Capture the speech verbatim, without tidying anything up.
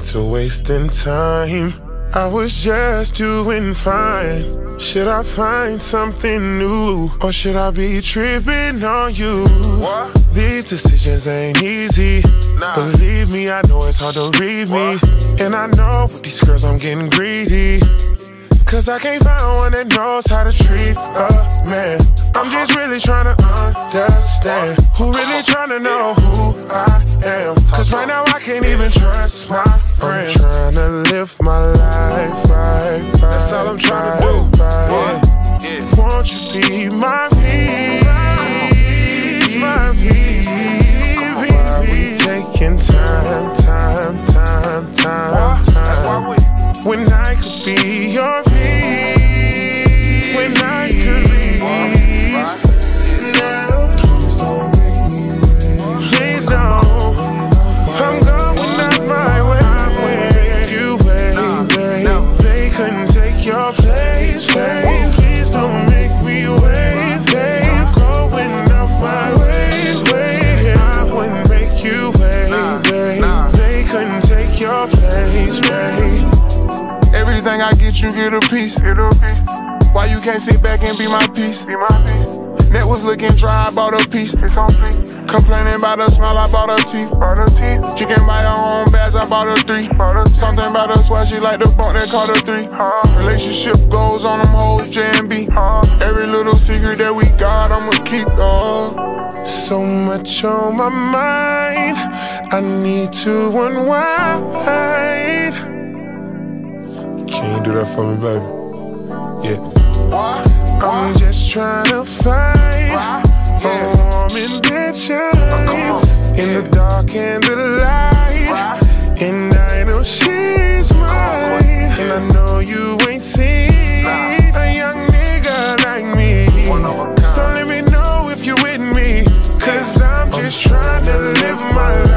to wasting time. I was just doing fine. Should I find something new, or should I be tripping on you? What? These decisions ain't easy. Nah. Believe me, I know it's hard to read me. What? And I know with these girls I'm getting greedy, cause I can't find one that knows how to treat a man. I'm just really trying to understand who really trying to know who I am. Cause right now I can't even trust my friends. I'm trying to live my life right, right. That's all I'm trying to do. Right. Yeah. Won't you be my peace, my peace? Why we taking time, time, time, time, time, when I could be your peace, when I could be. Now, please don't make me wait. Please don't. I'm going out my way. You wait, babe. They couldn't take your place, babe. Please don't make me wait, babe. Going out my way, babe. I wouldn't make you wait, babe. They couldn't take your place, babe. Everything I get, you get a piece. Get a piece. Why you can't sit back and be my piece? Be my piece. Net was looking dry, I bought a piece. It's on three. Complaining about her smile, I bought her teeth. Bought her teeth. She can buy her own bags, I bought her three. Bought her something about her swag, she like the bunk that called her three. Uh, Relationship goals on them hoes, J and B. Uh, Every little secret that we got, I'ma keep. Uh. So much on my mind, I need to unwind. Can you do that for me, baby? Yeah. What? I'm just trying to find a warm intentions in the dark and the light. And I know she's mine, and I know you ain't seen a young nigga like me. So let me know if you're with me, cause I'm just trying to live my life